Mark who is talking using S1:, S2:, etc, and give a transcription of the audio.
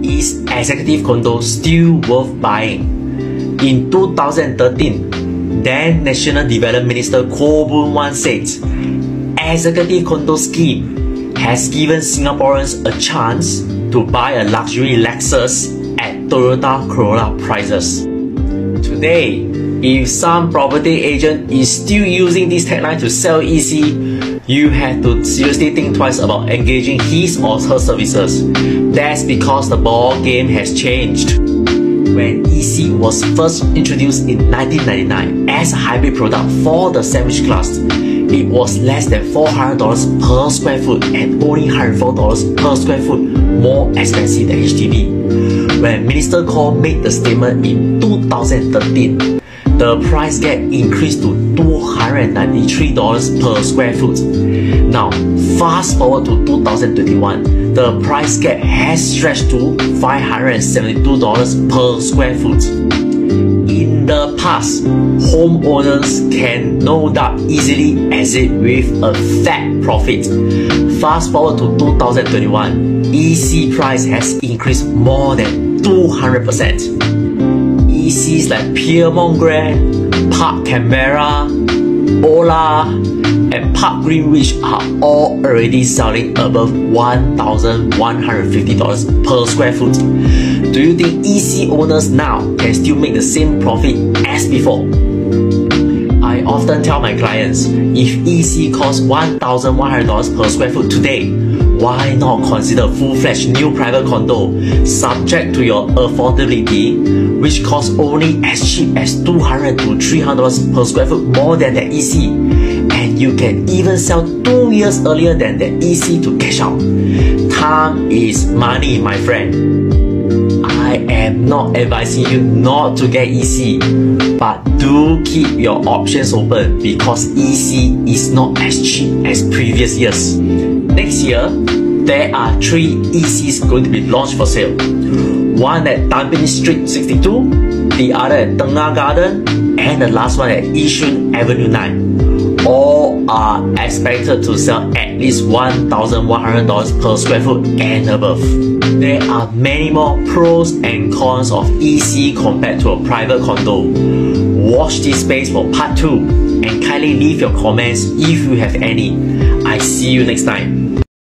S1: Is executive condo still worth buying? In 2013, then National Development Minister Koh Boon Wan said, executive condo scheme has given Singaporeans a chance to buy a luxury Lexus at Toyota Corolla prices. Today, if some property agent is still using this tagline to sell EC, you have to seriously think twice about engaging his or her services. That's because the ball game has changed. When EC was first introduced in 1999 as a hybrid product for the sandwich class, it was less than $400 per square foot and only $104 per square foot more expensive than HDB. When Minister Koh made the statement in 2013, the price gap increased to $293 per square foot. Now, fast forward to 2021, the price gap has stretched to $572 per square foot. In the past, homeowners can no doubt easily exit with a fat profit. Fast forward to 2021, EC price has increased more than 200%. ECs like Piermont Grand, Park Canberra, Ola, and Park Greenwich are all already selling above $1,150 per square foot. Do you think EC owners now can still make the same profit as before? I often tell my clients, if EC costs $1,100 per square foot today, why not consider full-fledged new private condo subject to your affordability, which costs only as cheap as $200 to $300 per square foot more than the EC, and you can even sell 2 years earlier than the EC to cash out. Time is money, my friend. I am not advising you not to get EC, but do keep your options open because EC is not as cheap as previous years. Next year, there are 3 ECs going to be launched for sale. One at Tampines Street 62, the other at Tengah Garden, and the last one at Yishun Avenue 9. All are expected to sell at least $1,100 per square foot and above. There are many more pros and cons of EC compared to a private condo. Watch this space for part 2 and kindly leave your comments if you have any. I see you next time.